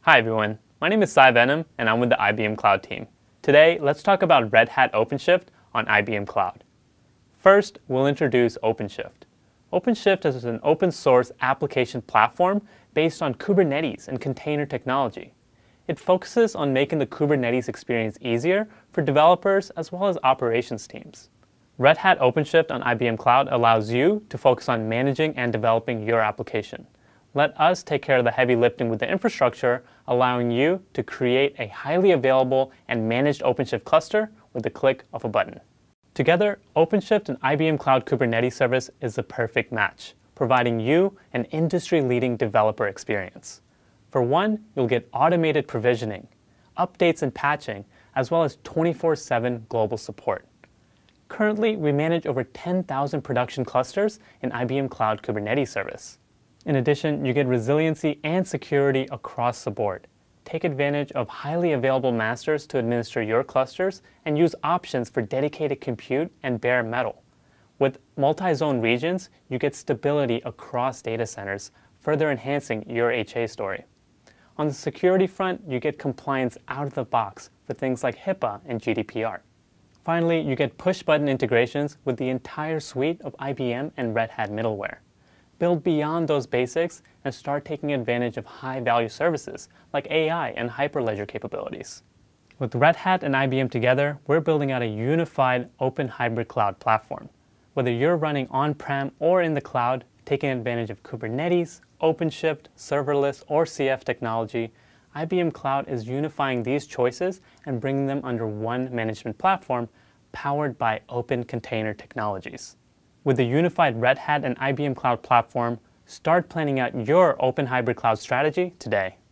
Hi everyone, my name is Sai Vennam and I'm with the IBM Cloud team. Today, let's talk about Red Hat OpenShift on IBM Cloud. First, we'll introduce OpenShift. OpenShift is an open source application platform based on Kubernetes and container technology. It focuses on making the Kubernetes experience easier for developers as well as operations teams. Red Hat OpenShift on IBM Cloud allows you to focus on managing and developing your application. Let us take care of the heavy lifting with the infrastructure, allowing you to create a highly available and managed OpenShift cluster with the click of a button. Together, OpenShift and IBM Cloud Kubernetes service is the perfect match, providing you an industry-leading developer experience. For one, you'll get automated provisioning, updates and patching, as well as 24/7 global support. Currently, we manage over 10,000 production clusters in IBM Cloud Kubernetes service. In addition, you get resiliency and security across the board. Take advantage of highly available masters to administer your clusters and use options for dedicated compute and bare metal. With multi-zone regions, you get stability across data centers, further enhancing your HA story. On the security front, you get compliance out of the box for things like HIPAA and GDPR. Finally, you get push-button integrations with the entire suite of IBM and Red Hat middleware. Build beyond those basics and start taking advantage of high-value services like AI and Hyperledger capabilities. With Red Hat and IBM together, we're building out a unified open hybrid cloud platform. Whether you're running on-prem or in the cloud, taking advantage of Kubernetes, OpenShift, serverless, or CF technology, IBM Cloud is unifying these choices and bringing them under one management platform powered by open container technologies. With the unified Red Hat and IBM Cloud platform, start planning out your open hybrid cloud strategy today.